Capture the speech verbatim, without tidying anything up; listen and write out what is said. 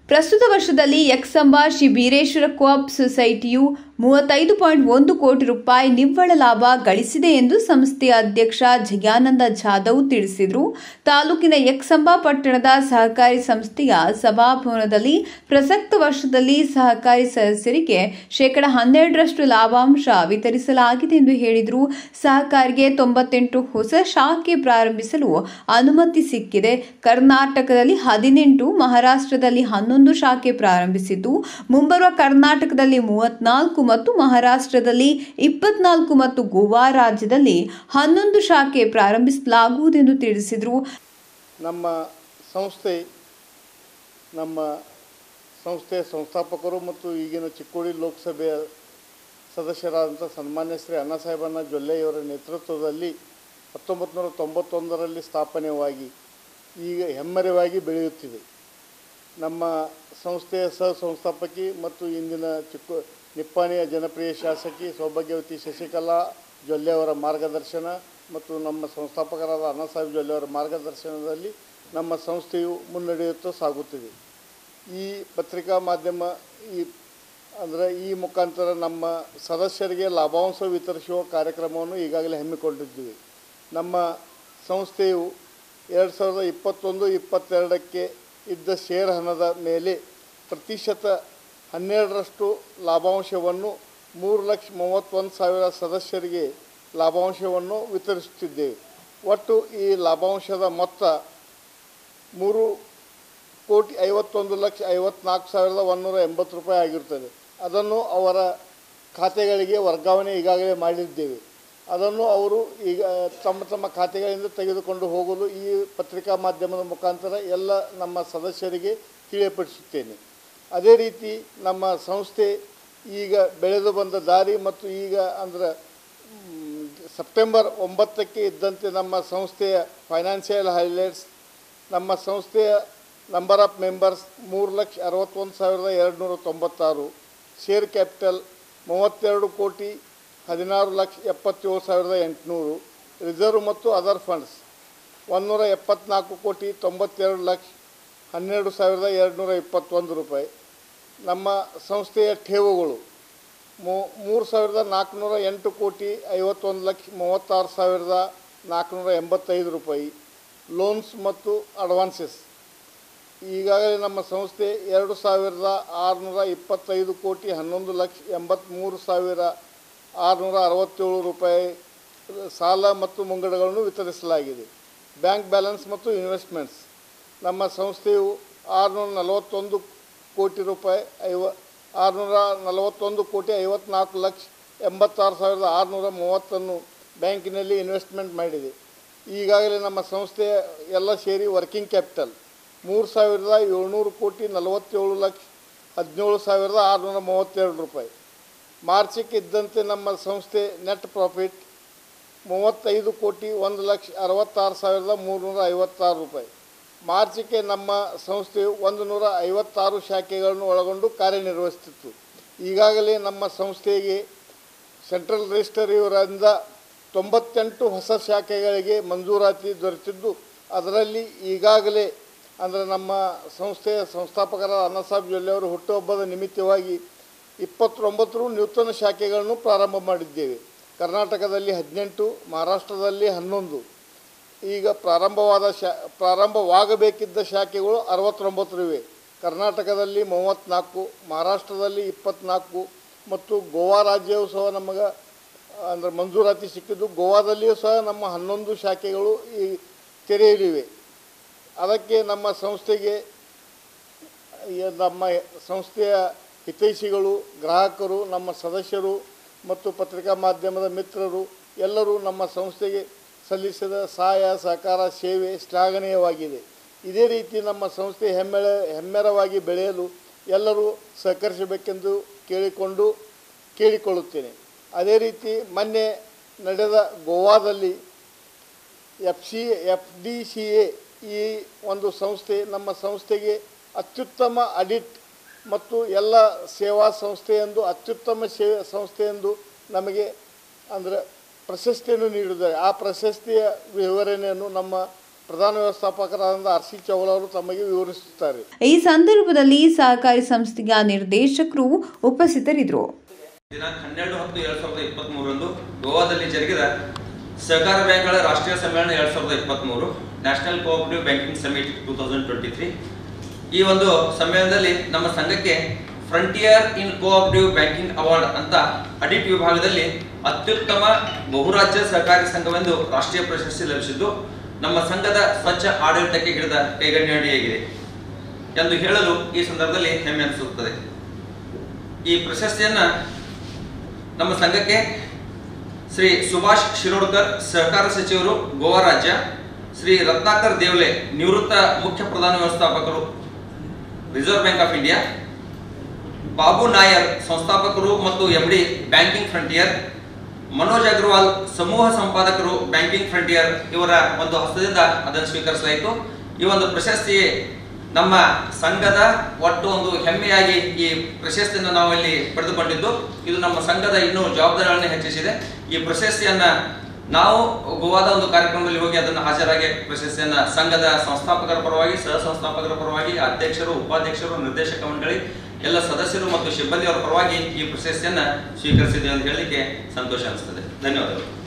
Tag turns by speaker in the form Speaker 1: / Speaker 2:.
Speaker 1: ಪ್ರಸ್ತುತ ವರ್ಷದಲ್ಲಿ ಯಕ್ಸಂಬ ಶ್ರೀ ಬೀರೇಶ್ವರ ಕೋಆಪ್ ಸೊಸೈಟಿಯು ಮೂವತ್ತೈದು ಪಾಯಿಂಟ್ ಒಂದು ಕೋಟಿ ರೂಪಾಯಿ ನಿವ್ವಳ ಲಾಭ ಗಳಿಸಿದೆ ಎಂದು ಸಂಸ್ಥೆಯ ಅಧ್ಯಕ್ಷ ಜಯಾನಂದ ಜಾಧವ್ ತಿಳಿಸಿದರು. ತಾಲೂಕಿನ ಯಕ್ಸಂಬ ಪಟ್ಟಣದ ಸಹಕಾರಿ ಸಂಸ್ಥೆಯ ಸಭಾಭವನದಲ್ಲಿ ಪ್ರಸಕ್ತ ವರ್ಷದಲ್ಲಿ ಸಹಕಾರಿ ಸದಸ್ಯರಿಗೆ ಶೇಕಡ ಹನ್ನೆರಡರಷ್ಟು ಲಾಭಾಂಶ ವಿತರಿಸಲಾಗಿದೆ ಎಂದು ಹೇಳಿದರು. ಸಹಕಾರಿಗೆ ತೊಂಬತ್ತೆಂಟು ಹೊಸ ಶಾಖೆ ಪ್ರಾರಂಭಿಸಲು ಅನುಮತಿ ಸಿಕ್ಕಿದೆ. ಕರ್ನಾಟಕದಲ್ಲಿ ಹದಿನೆಂಟು, ಮಹಾರಾಷ್ಟ್ರದಲ್ಲಿ ಹನ್ನೊಂದು ಶಾಖೆ ಪ್ರಾರಂಭಿಸಿದ್ದು, ಮುಂಬರುವ ಕರ್ನಾಟಕದಲ್ಲಿ ಮೂವತ್ನಾಲ್ಕು ಮತ್ತು ಮಹಾರಾಷ್ಟ್ರದಲ್ಲಿ ಇಪ್ಪತ್ನಾಲ್ಕು ಮತ್ತು ಗೋವಾ ರಾಜ್ಯದಲ್ಲಿ ಹನ್ನೊಂದು ಶಾಖೆ ಪ್ರಾರಂಭಿಸಲಾಗುವುದೆಂದು ತಿಳಿಸಿದರು.
Speaker 2: ನಮ್ಮ ಸಂಸ್ಥೆ ನಮ್ಮ ಸಂಸ್ಥೆಯ ಸಂಸ್ಥಾಪಕರು ಮತ್ತು ಈಗಿನ ಚಿಕ್ಕೋಡಿ ಲೋಕಸಭೆಯ ಸದಸ್ಯರಾದಂಥ ಸನ್ಮಾನ್ಯ ಶ್ರೀ ಅಣ್ಣಾಸಾಹೇಬಣ್ಣ ಜೊಲ್ಲೆಯವರ ನೇತೃತ್ವದಲ್ಲಿ ಹತ್ತೊಂಬತ್ತು ನೂರ ತೊಂಬತ್ತೊಂದರಲ್ಲಿ ಸ್ಥಾಪನೆಯಾಗಿ ಈಗ ಹೆಮ್ಮರವಾಗಿ ಬೆಳೆಯುತ್ತಿದೆ. ನಮ್ಮ ಸಂಸ್ಥೆಯ ಸಹ ಸಂಸ್ಥಾಪಕಿ ಮತ್ತು ಇಂದಿನ ಚಿಕ್ಕೋ ನಿಪ್ಪಾಣಿಯ ಜನಪ್ರಿಯ ಶಾಸಕಿ ಸೌಭಾಗ್ಯವತಿ ಶಶಿಕಲಾ ಜೊಲ್ಲೆಯವರ ಮಾರ್ಗದರ್ಶನ ಮತ್ತು ನಮ್ಮ ಸಂಸ್ಥಾಪಕರಾದ ಅಣ್ಣಾಸಾಹೇಬ್ ಜೊಲ್ಲೆಯವರ ಮಾರ್ಗದರ್ಶನದಲ್ಲಿ ನಮ್ಮ ಸಂಸ್ಥೆಯು ಮುನ್ನಡೆಯುತ್ತಾ ಸಾಗುತ್ತಿದೆ. ಈ ಪತ್ರಿಕಾ ಮಾಧ್ಯಮ ಈ ಅಂದರೆ ಈ ಮುಖಾಂತರ ನಮ್ಮ ಸದಸ್ಯರಿಗೆ ಲಾಭಾಂಶ ವಿತರಿಸುವ ಕಾರ್ಯಕ್ರಮವನ್ನು ಈಗಾಗಲೇ ಹಮ್ಮಿಕೊಂಡಿದ್ದೀವಿ. ನಮ್ಮ ಸಂಸ್ಥೆಯು ಎರಡು ಸಾವಿರದ ಇಪ್ಪತ್ತೊಂದು ಇಪ್ಪತ್ತೆರಡಕ್ಕೆ ಇದ್ದ ಶೇರ್ ಹಣದ ಮೇಲೆ ಪ್ರತಿಶತ ಹನ್ನೆರಡರಷ್ಟು ಲಾಭಾಂಶವನ್ನು ಮೂರು ಲಕ್ಷ ಮೂವತ್ತೊಂದು ಸಾವಿರ ಸದಸ್ಯರಿಗೆ ಲಾಭಾಂಶವನ್ನು ವಿತರಿಸುತ್ತಿದ್ದೇವೆ. ಒಟ್ಟು ಈ ಲಾಭಾಂಶದ ಮೊತ್ತ ಮೂರು ಕೋಟಿ ಐವತ್ತೊಂದು ಲಕ್ಷ ಐವತ್ನಾಲ್ಕು ಸಾವಿರದ ಒಂದುನೂರ ಎಂಬತ್ತು ರೂಪಾಯಿ ಆಗಿರುತ್ತದೆ. ಅದನ್ನು ಅವರ ಖಾತೆಗಳಿಗೆ ವರ್ಗಾವಣೆ ಈಗಾಗಲೇ ಮಾಡಿದ್ದೇವೆ. ಅದನ್ನು ಅವರು ಈಗ ತಮ್ಮ ತಮ್ಮ ಖಾತೆಗಳಿಂದ ತೆಗೆದುಕೊಂಡು ಹೋಗಲು ಈ ಪತ್ರಿಕಾ ಮಾಧ್ಯಮದ ಮುಖಾಂತರ ಎಲ್ಲ ನಮ್ಮ ಸದಸ್ಯರಿಗೆ ತಿಳಿಯಪಡಿಸುತ್ತೇನೆ. ಅದೇ ರೀತಿ ನಮ್ಮ ಸಂಸ್ಥೆ ಈಗ ಬೆಳೆದು ಬಂದ ದಾರಿ ಮತ್ತು ಈಗ ಅಂದರೆ ಸೆಪ್ಟೆಂಬರ್ ಒಂಬತ್ತಕ್ಕೆ ಇದ್ದಂತೆ ನಮ್ಮ ಸಂಸ್ಥೆಯ ಫೈನಾನ್ಷಿಯಲ್ ಹೈಲೈಟ್ಸ್, ನಮ್ಮ ಸಂಸ್ಥೆಯ ನಂಬರ್ ಆಫ್ ಮೆಂಬರ್ಸ್ ಮೂರು ಲಕ್ಷ ಅರವತ್ತೊಂದು ಸಾವಿರದ ಎರಡು ನೂರ ತೊಂಬತ್ತಾರು, ಶೇರ್ ಕ್ಯಾಪಿಟಲ್ ಮೂವತ್ತೆರಡು ಕೋಟಿ ಹದಿನಾರು ಲಕ್ಷ ಎಪ್ಪತ್ತೇಳು ಸಾವಿರದ ಎಂಟುನೂರು, ರಿಸರ್ವ್ ಮತ್ತು ಅದರ್ ಫಂಡ್ಸ್ ಒಂದುನೂರ ಎಪ್ಪತ್ನಾಲ್ಕು ಕೋಟಿ ತೊಂಬತ್ತೆರಡು ಲಕ್ಷ ಹನ್ನೆರಡು ಸಾವಿರದ ಎರಡು ನೂರ ಇಪ್ಪತ್ತೊಂದು ರೂಪಾಯಿ. ನಮ್ಮ ಸಂಸ್ಥೆಯ ಠೇವುಗಳು ಮೂ ಮೂರು ಸಾವಿರದ ನಾಲ್ಕುನೂರ ಎಂಟು ಕೋಟಿ ಐವತ್ತೊಂದು ಲಕ್ಷ ಮೂವತ್ತಾರು ಸಾವಿರದ ನಾಲ್ಕುನೂರ ಎಂಬತ್ತೈದು ರೂಪಾಯಿ. ಲೋನ್ಸ್ ಮತ್ತು ಅಡ್ವಾನ್ಸಸ್ ಈಗಾಗಲೇ ನಮ್ಮ ಸಂಸ್ಥೆ ಎರಡು ಸಾವಿರದ ಆರುನೂರ ಇಪ್ಪತ್ತೈದು ಕೋಟಿ ಹನ್ನೊಂದು ಲಕ್ಷ ಎಂಬತ್ತ್ಮೂರು ಸಾವಿರ ಆರುನೂರ ಅರವತ್ತೇಳು ರೂಪಾಯಿ ಸಾಲ ಮತ್ತು ಮುಂಗಡಗಳನ್ನು ವಿತರಿಸಲಾಗಿದೆ. ಬ್ಯಾಂಕ್ ಬ್ಯಾಲೆನ್ಸ್ ಮತ್ತು ಇನ್ವೆಸ್ಟ್ಮೆಂಟ್ಸ್ ನಮ್ಮ ಸಂಸ್ಥೆಯು ಆರುನೂರ ನಲವತ್ತೊಂದು ಕೋಟಿ ರೂಪಾಯಿ ಐವ ಆರುನೂರ ನಲವತ್ತೊಂದು ಕೋಟಿ ಐವತ್ನಾಲ್ಕು ಲಕ್ಷ ಎಂಬತ್ತಾರು ಸಾವಿರದ ಆರುನೂರ ಮೂವತ್ತನ್ನು ಬ್ಯಾಂಕಿನಲ್ಲಿ ಇನ್ವೆಸ್ಟ್ಮೆಂಟ್ ಮಾಡಿದೆ. ಈಗಾಗಲೇ ನಮ್ಮ ಸಂಸ್ಥೆಯ ಎಲ್ಲ ಸೇರಿ ವರ್ಕಿಂಗ್ ಕ್ಯಾಪಿಟಲ್ ಮೂರು ಸಾವಿರದ ಏಳ್ನೂರು ಕೋಟಿ ನಲವತ್ತೇಳು ಲಕ್ಷ ಹದಿನೇಳು ಸಾವಿರದ ಆರುನೂರ ಮೂವತ್ತೆರಡು ರೂಪಾಯಿ. ಮಾರ್ಚಿಗೆ ಇದ್ದಂತೆ ನಮ್ಮ ಸಂಸ್ಥೆ ನೆಟ್ ಪ್ರಾಫಿಟ್ ಮೂವತ್ತೈದು ಕೋಟಿ ಒಂದು ಲಕ್ಷ ಅರವತ್ತಾರು ಸಾವಿರದ ಮೂರುನೂರ ಐವತ್ತಾರು ರೂಪಾಯಿ. ಮಾರ್ಚಿಗೆ ನಮ್ಮ ಸಂಸ್ಥೆಯು ಒಂದು ನೂರ ಐವತ್ತಾರು ಶಾಖೆಗಳನ್ನು ಒಳಗೊಂಡು ಕಾರ್ಯನಿರ್ವಹಿಸುತ್ತಿತ್ತು. ಈಗಾಗಲೇ ನಮ್ಮ ಸಂಸ್ಥೆಗೆ ಸೆಂಟ್ರಲ್ ರಿಜಿಸ್ಟರ್ ಇವರಿಂದ ತೊಂಬತ್ತೆಂಟು ಹೊಸ ಶಾಖೆಗಳಿಗೆ ಮಂಜೂರಾತಿ ದೊರೆತಿದ್ದು, ಅದರಲ್ಲಿ ಈಗಾಗಲೇ ಅಂದರೆ ನಮ್ಮ ಸಂಸ್ಥೆಯ ಸಂಸ್ಥಾಪಕರಾದ ಅಣ್ಣಾಸಾಹೇಬ್ ಜೊಲ್ಲೆಯವರು ಹುಟ್ಟುಹಬ್ಬದ ನಿಮಿತ್ತವಾಗಿ ಇಪ್ಪತ್ತೊಂಬತ್ತು ನೂತನ ಶಾಖೆಗಳನ್ನು ಪ್ರಾರಂಭ ಮಾಡಿದ್ದೇವೆ. ಕರ್ನಾಟಕದಲ್ಲಿ ಹದಿನೆಂಟು, ಮಹಾರಾಷ್ಟ್ರದಲ್ಲಿ ಹನ್ನೊಂದು. ಈಗ ಪ್ರಾರಂಭವಾದ ಶಾ ಪ್ರಾರಂಭವಾಗಬೇಕಿದ್ದ ಶಾಖೆಗಳು ಅರವತ್ತೊಂಬತ್ತು ಇವೆ. ಕರ್ನಾಟಕದಲ್ಲಿ ಮೂವತ್ತ್ನಾಲ್ಕು, ಮಹಾರಾಷ್ಟ್ರದಲ್ಲಿ ಇಪ್ಪತ್ತ್ನಾಲ್ಕು ಮತ್ತು ಗೋವಾ ರಾಜ್ಯವೂ ಸಹ ನಮಗೆ ಅಂದರೆ ಮಂಜೂರಾತಿ ಸಿಕ್ಕಿದ್ದು, ಗೋವಾದಲ್ಲಿಯೂ ಸಹ ನಮ್ಮ ಹನ್ನೊಂದು ಶಾಖೆಗಳು ಈ ತೆರೆಯಲಿವೆ. ಅದಕ್ಕೆ ನಮ್ಮ ಸಂಸ್ಥೆಗೆ ನಮ್ಮ ಸಂಸ್ಥೆಯ ಹಿತೈಷಿಗಳು, ಗ್ರಾಹಕರು, ನಮ್ಮ ಸದಸ್ಯರು ಮತ್ತು ಪತ್ರಿಕಾ ಮಾಧ್ಯಮದ ಮಿತ್ರರು ಎಲ್ಲರೂ ನಮ್ಮ ಸಂಸ್ಥೆಗೆ ಸಲ್ಲಿಸಿದ ಸಹಾಯ ಸಹಕಾರ ಸೇವೆ ಶ್ಲಾಘನೀಯವಾಗಿದೆ. ಇದೇ ರೀತಿ ನಮ್ಮ ಸಂಸ್ಥೆ ಹೆಮ್ಮೆಳ ಹೆಮ್ಮೆರವಾಗಿ ಬೆಳೆಯಲು ಎಲ್ಲರೂ ಸಹಕರಿಸಬೇಕೆಂದು ಕೇಳಿಕೊಂಡು ಕೇಳಿಕೊಳ್ಳುತ್ತೇನೆ. ಅದೇ ರೀತಿ ಮೊನ್ನೆ ನಡೆದ ಗೋವಾದಲ್ಲಿ F C F D C A ಈ ಒಂದು ಸಂಸ್ಥೆ ನಮ್ಮ ಸಂಸ್ಥೆಗೆ ಅತ್ಯುತ್ತಮ ಆಡಿಟ್ ಮತ್ತು ಎಲ್ಲ ಸೇವಾ ಸಂಸ್ಥೆಯೆಂದು ಅತ್ಯುತ್ತಮ ಸೇವೆ ಸಂಸ್ಥೆಯೆಂದು ನಮಗೆ ಅಂದರೆ ಪ್ರಶಸ್ತಿಯನ್ನು ನೀಡಿದ್ದಾರೆ. ಆ ಪ್ರಶಸ್ತಿಯ ವಿವರಣೆಯನ್ನು ನಮ್ಮ ಪ್ರಧಾನ ವ್ಯವಸ್ಥಾಪಕರಾದ ಆರ್ ಸಿ ಚೌಲ್ ಅವರು ತಮಗೆ ವಿವರಿಸುತ್ತಾರೆ.
Speaker 1: ಈ ಸಂದರ್ಭದಲ್ಲಿ ಸಹಕಾರಿ ಸಂಸ್ಥೆಯ ನಿರ್ದೇಶಕರು ಉಪಸ್ಥಿತರಿದ್ದರು.
Speaker 3: ದಿನಾಂಕ ಹನ್ನೆರಡು ಹತ್ತು ಎರಡ್ ಸಾವಿರದ ಇಪ್ಪತ್ತ್ ಮೂರರಂದು ಗೋವಾದಲ್ಲಿ ಜರುಗಿದ ಸಹಕಾರ ಬ್ಯಾಂಕ್ಗಳ ರಾಷ್ಟ್ರೀಯ ಸಮ್ಮೇಳನ ಎರಡ್ ಸಾವಿರದ ಇಪ್ಪತ್ತ್ ಮೂರು national cooperative banking summit two thousand twenty three ಈ ಒಂದು ಸಮ್ಮೇಳನದಲ್ಲಿ ನಮ್ಮ ಸಂಘಕ್ಕೆ frontier in cooperative banking award ಅಂತ ಅಡಿಟ್ ವಿಭಾಗದಲ್ಲಿ ಅತ್ಯುತ್ತಮ ಬಹುರಾಜ್ಯ ಸಹಕಾರಿ ಸಂಘವೆಂದು ರಾಷ್ಟ್ರೀಯ ಪ್ರಶಸ್ತಿ ಲಭಿಸಿದ್ದು ನಮ್ಮ ಸಂಘದ ಸ್ವಚ್ಛ ಆಡಳಿತಕ್ಕೆ ಹಿಡಿದ ಕೈಗನ್ನಡಿಯಾಗಿದೆ ಎಂದು ಹೇಳಲು ಈ ಸಂದರ್ಭದಲ್ಲಿ ಹೆಮ್ಮೆ ಅನಿಸುತ್ತದೆ. ಈ ಪ್ರಶಸ್ತಿಯನ್ನ ನಮ್ಮ ಸಂಘಕ್ಕೆ ಶ್ರೀ ಸುಭಾಷ್ ಶಿರೋಡ್ಕರ್ ಸಹಕಾರ ಸಚಿವರು ಗೋವಾ ರಾಜ್ಯ, ಶ್ರೀ ರತ್ನಾಕರ್ ದೇವ್ಲೆ ನಿವೃತ್ತ ಮುಖ್ಯ ಪ್ರಧಾನ ವ್ಯವಸ್ಥಾಪಕರು Reserve Bank of India, Babu Nair ಸಂಸ್ಥಾಪಕರು ಮತ್ತು MD banking frontier, Manoj Agarwal ಸಮೂಹ ಸಂಪಾದಕರು ಬ್ಯಾಂಕಿಂಗ್ ಫ್ರಂಟಿಯರ್ ಇವರ ಒಂದು ಹಸ್ತದಿಂದ ಅದನ್ನು ಸ್ವೀಕರಿಸಲಾಯಿತು. ಈ ಒಂದು ಪ್ರಶಸ್ತಿ ನಮ್ಮ ಸಂಘದ ಒಟ್ಟು ಒಂದು ಹೆಮ್ಮೆಯಾಗಿ ಈ ಪ್ರಶಸ್ತಿಯನ್ನು ನಾವು ಇಲ್ಲಿ ಪಡೆದುಕೊಂಡಿದ್ದು ಇದು ನಮ್ಮ ಸಂಘದ ಇನ್ನೂ ಜವಾಬ್ದಾರಿಗಳನ್ನು ಹೆಚ್ಚಿಸಿದೆ. ಈ ಪ್ರಶಸ್ತಿಯನ್ನ ನಾವು ಗೋವಾದ ಒಂದು ಕಾರ್ಯಕ್ರಮದಲ್ಲಿ ಹೋಗಿ ಅದನ್ನು ಹಾಜರಾಗಿ ಪ್ರಶಸ್ತಿಯನ್ನ ಸಂಘದ ಸಂಸ್ಥಾಪಕರ ಪರವಾಗಿ, ಸಹ ಸಂಸ್ಥಾಪಕರ ಪರವಾಗಿ, ಅಧ್ಯಕ್ಷರು, ಉಪಾಧ್ಯಕ್ಷರು, ನಿರ್ದೇಶಕ ಮಂಡಳಿ ಎಲ್ಲ ಸದಸ್ಯರು ಮತ್ತು ಸಿಬ್ಬಂದಿಯವರ ಪರವಾಗಿ ಈ ಪ್ರಶಸ್ತಿಯನ್ನ ಸ್ವೀಕರಿಸಿದ್ದೇವೆ ಅಂತ ಹೇಳಲಿಕ್ಕೆ ಸಂತೋಷ ಅನಿಸುತ್ತದೆ. ಧನ್ಯವಾದಗಳು.